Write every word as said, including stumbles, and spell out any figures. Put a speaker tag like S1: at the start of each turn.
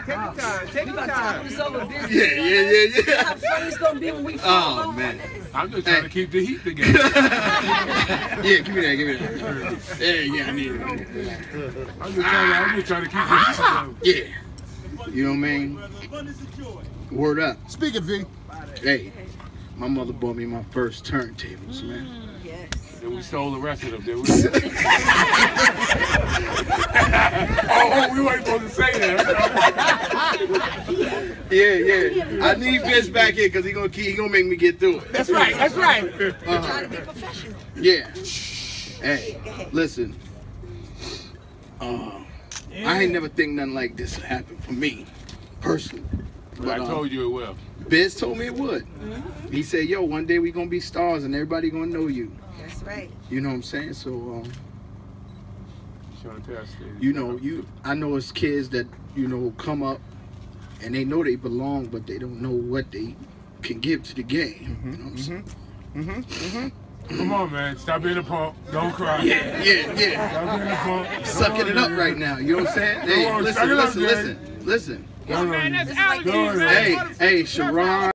S1: Take your time. Take your time.
S2: Yeah, yeah, yeah, yeah.
S3: How funny it's gonna be when we fall
S2: Oh
S3: over
S2: man.
S4: I'm just trying
S2: Hey.
S4: to keep the heat together.
S2: Yeah, give me that, give me that. Yeah, yeah, I need it.
S4: I'm just trying, I'm just trying to keep the heat together.
S2: Yeah. You know what I mean? Word up.
S5: Speak it, V.
S2: Hey, my mother bought me my first turntables, man.
S3: Yes.
S4: Then we stole the rest of them, did we? oh, oh, we weren't supposed to say that.
S2: Yeah, yeah. I need Vince back here because he gonna keep, he gonna make me get through it.
S1: That's right. That's right.
S2: Uh-huh.
S3: Try to be professional.
S2: Yeah. Hey, listen. Uh, I ain't never think nothing like this would happen for me, personally.
S4: But I
S2: uh,
S4: told you it will.
S2: Biz told me it would.
S3: Mm-hmm.
S2: He said, yo, one day we gonna be stars and everybody gonna know you.
S3: That's right.
S2: You know what I'm saying? So, um,
S4: Chantel said,
S2: you know, you I know it's kids that, you know, come up and they know they belong, but they don't know what they can give to the game. You know what I'm saying?
S5: Mm-hmm. Mm-hmm.
S4: Come on, man. Stop being a punk. Don't cry.
S2: Yeah, yeah, yeah.
S4: Stop being a punk.
S2: Sucking it up right now. You know what I'm saying? Hey,
S4: on,
S2: listen,
S4: suck it up,
S2: listen,
S4: Jay.
S2: listen, listen.
S4: Go
S1: Man,
S4: ahead.
S1: that's allergies,
S4: Go
S1: man.
S2: Hey, hey, Sharon.